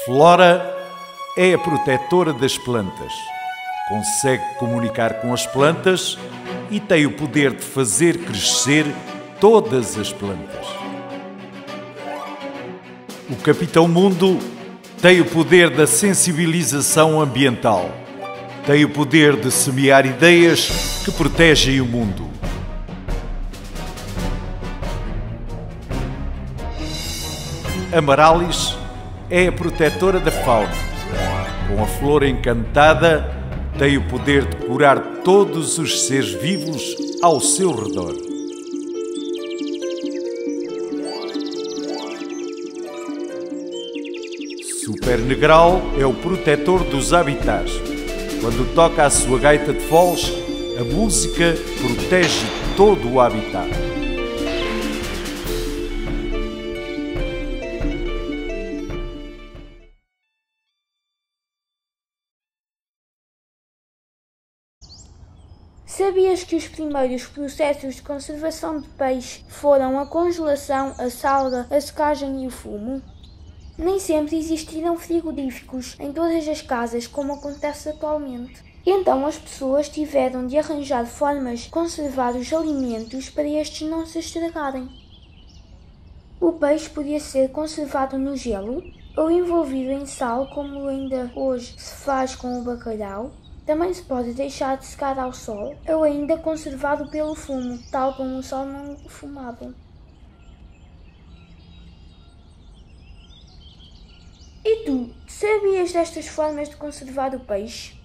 Flora é a protetora das plantas. Consegue comunicar com as plantas e tem o poder de fazer crescer todas as plantas. O Capitão Mundo tem o poder da sensibilização ambiental. Tem o poder de semear ideias que protegem o mundo. Amarallis é a protetora da fauna. Com a flor encantada, tem o poder de curar todos os seres vivos ao seu redor. Super Negral é o protetor dos habitats. Quando toca a sua gaita de foles, a música protege todo o habitat. Sabias que os primeiros processos de conservação de peixe foram a congelação, a salga, a secagem e o fumo? Nem sempre existiram frigoríficos em todas as casas como acontece atualmente. Então as pessoas tiveram de arranjar formas de conservar os alimentos para estes não se estragarem. O peixe podia ser conservado no gelo ou envolvido em sal, como ainda hoje se faz com o bacalhau. Também se pode deixar de secar ao sol ou ainda conservado pelo fumo, tal como o salmão fumado. E tu, sabias destas formas de conservar o peixe?